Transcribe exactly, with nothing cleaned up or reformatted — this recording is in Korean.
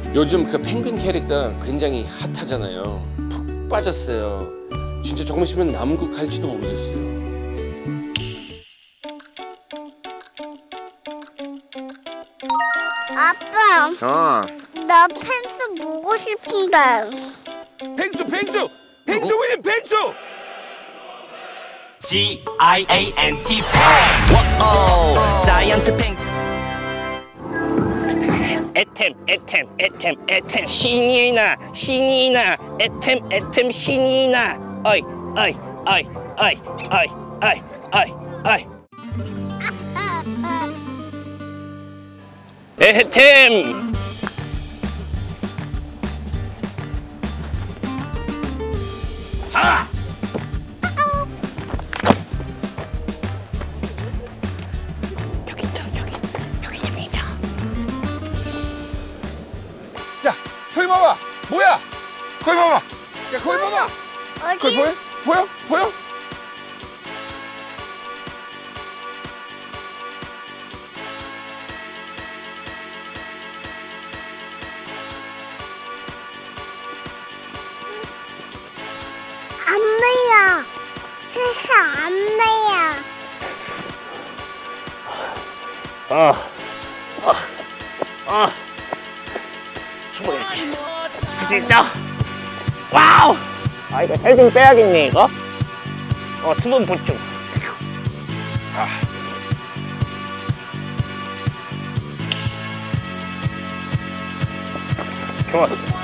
요즘 그 펭귄 캐릭터 굉장히 핫하잖아요. 푹 빠졌어요. 진짜 조금 있으면 남극 갈지도 모르겠어요. 아빠, 어. 나 펜스 보고 싶은데. 펭수, 펭수! 펭수 윌 펭수! G I A N T 펭. 워어 자이언트 펭. 에템 에템 에템 에템 신이 나 신이 나 에템 에템 신이 나 어이 어이 어이 어이 어이 어이 어이 어이 에템 하 여기 있다 여기 여기 좀 있다. 야, 저기 봐봐! 뭐야? 거기 봐봐! 야, 거기 봐봐! 거기 어디? 보여? 보여? 보여? 안매야. 세상 안매야. 아, 아, 아, 숨어야지. 할 수 있다. 와우. 아 이거 살 좀 빼야겠네 이거. 어 수분 보충. 아. 좋았어.